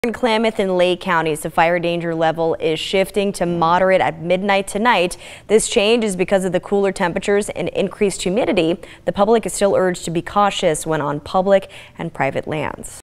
In Klamath and Lake counties, the fire danger level is shifting to moderate at midnight tonight. This change is because of the cooler temperatures and increased humidity. The public is still urged to be cautious when on public and private lands.